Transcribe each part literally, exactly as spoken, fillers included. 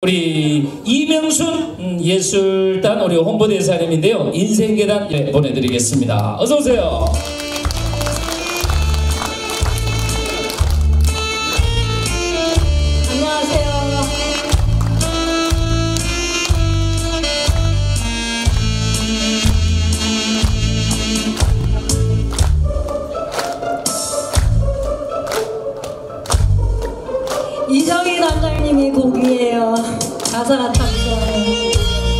우리 이명순 예술단 우리 홍보대사님인데요. 인생계단 네, 보내드리겠습니다. 어서오세요. 이정희 단장님이 곡이에요. 가사가 참 좋아요.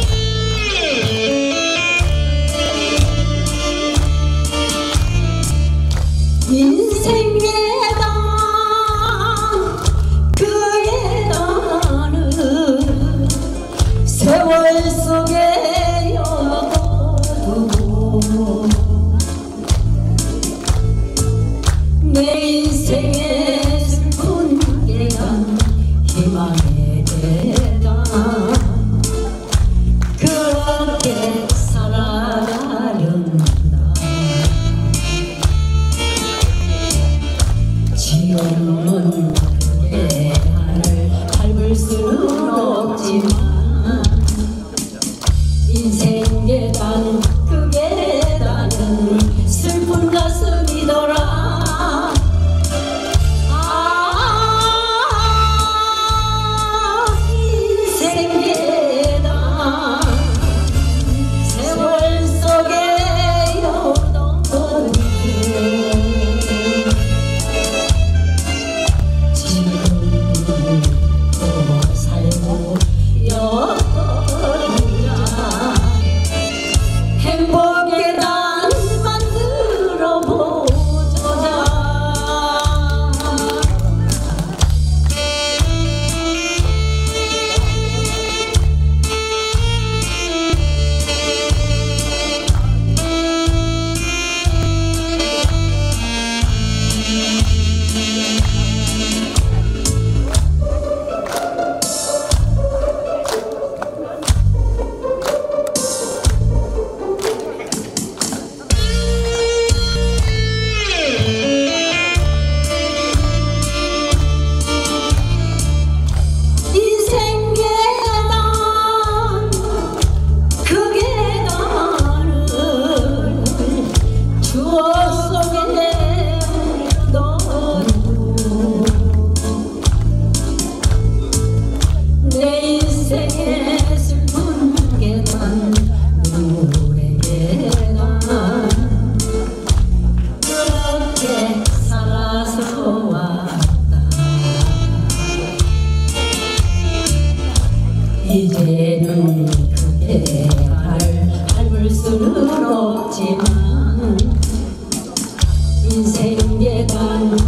인생 계단 그 계단은 세월 속에 열어두고 내 인생에 희망의 계단 그렇게 살아가련다. 지금은 그 계단을 밟을 수는 없지만 인생 계단 그 계단은 슬픈 가슴이더라. 이제는 그 계단을 밟을 수는 없지만 인생 계단